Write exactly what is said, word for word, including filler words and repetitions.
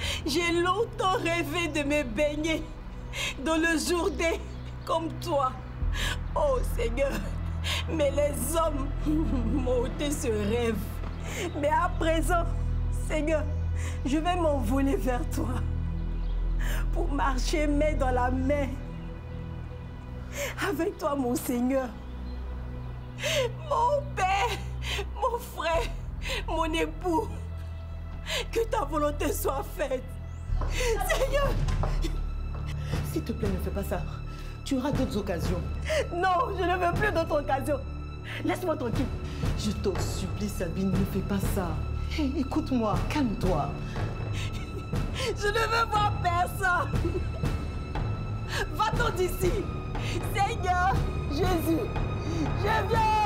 J'ai longtemps rêvé de me baigner dans le Jourdain comme toi. Oh Seigneur, mais les hommes m'ont ôté ce rêve. Mais à présent, Seigneur, je vais m'envoler vers toi pour marcher main dans la main avec toi, mon Seigneur. Mon Père, mon frère, mon époux, que ta volonté soit faite. Seigneur! S'il te plaît, ne fais pas ça. Tu auras d'autres occasions. Non, je ne veux plus d'autres occasions. Laisse-moi tranquille. Je t'en supplie, Sabine, ne fais pas ça. Hey, écoute-moi, calme-toi. Je ne veux voir personne. Va-t'en d'ici. Seigneur Jésus, je viens.